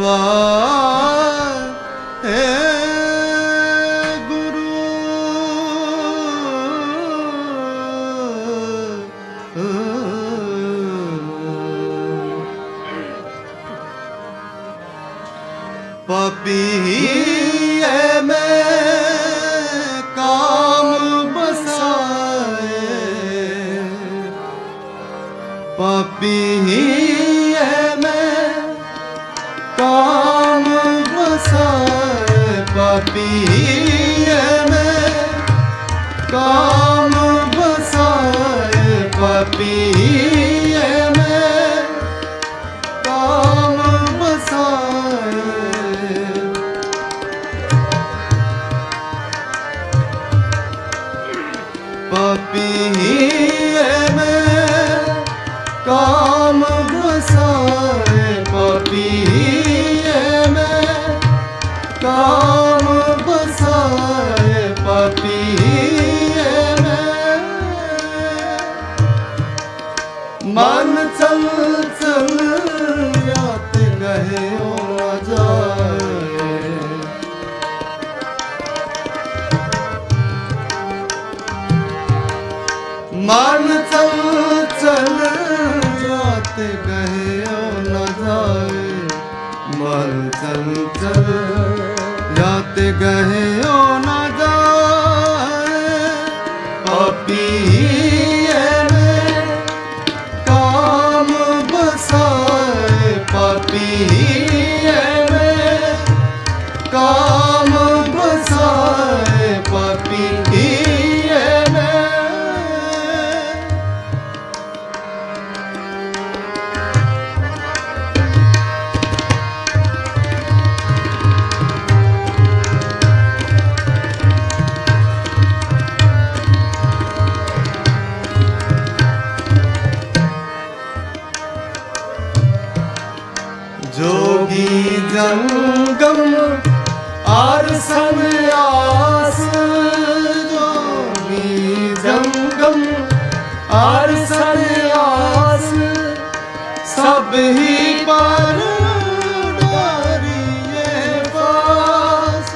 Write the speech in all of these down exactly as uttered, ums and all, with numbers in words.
वाहे गुरु। पापी है मैं काम बसाए, पापी है मैं काम बसाए, पापी है मैं काम बसाए, पापी है मैं काम बसाए। पापी है मैं काम बसाए, पापी है मैं काम बसाए, पापी है मैं। मन चल चल रात गहे हो जाए, मन चल चल रात गहे हो न जाए, मन चल चल रात गहे हो न जाए। पापी है मैं काम बसाए, पापी है मैं काम बसाए, पापी है मैं। जोगी जंगम आर सन्यास, जोगी जंगम आर सन्यास, सब ही पर डारिये पास।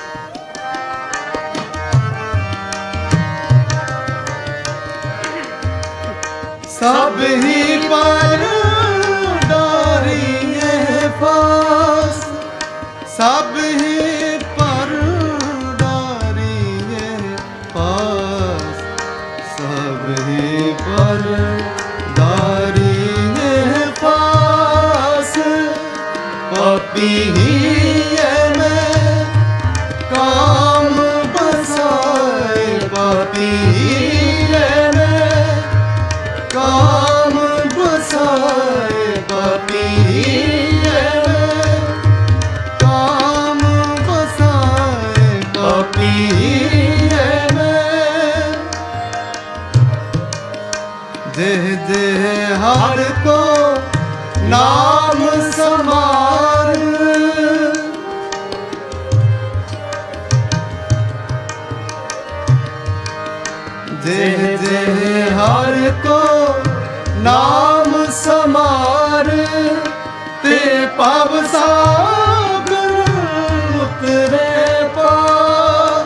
सब ही पर पास, सब ही पर डारिये पास, सब ही पर डारिये पास। पापी है मैं काम बसाए, पापी है मैं काम बसाए, पापी देह देह हर को नाम समान, देह देह हर को नाम समान। ते पाव सागर उतरे पार,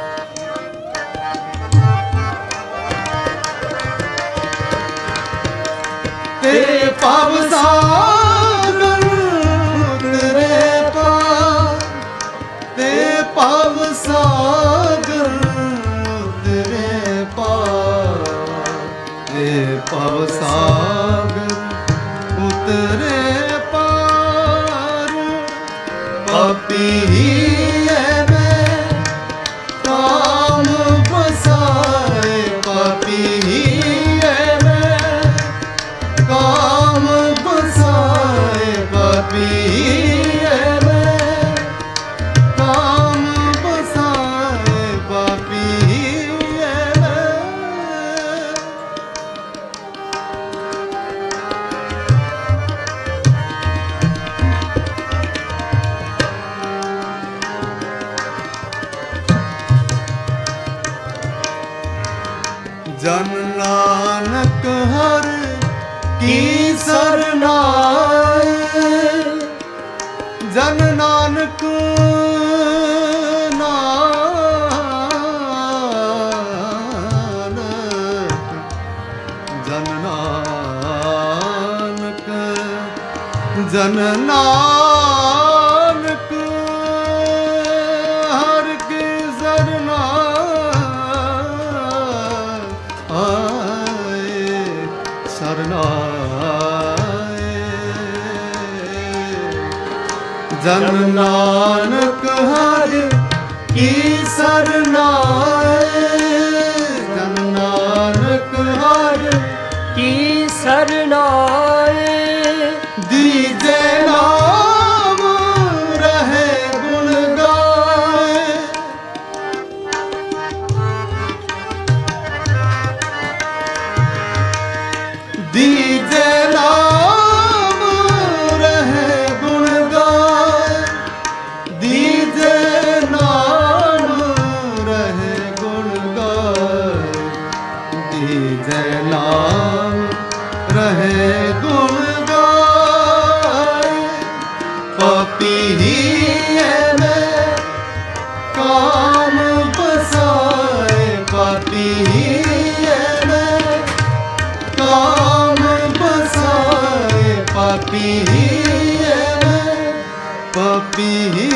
ते पाव सागर उतरे पार, ते पाव सागर उतरे पार, ते पाव सागर उतरे पार। पापी है मैं काम बसाए, पापी है मैं काम बसाए, पापी है मैं काम बसाए, पापी है मैं। जन नानक हर की सरनाए, जन नानक जन नानक जन नानक हर की सरना आए सरना जन नानक हर की सरना जन नानक हर की सरनाए दीजे नाम रहे गुण गाए दीजे नाम रहे गुण गाए दीजे नाम रहे गुण गाए दीजे नाम रहे गुण गाए पापी में काम बसाए पापी में काम बसाए पापी में पापी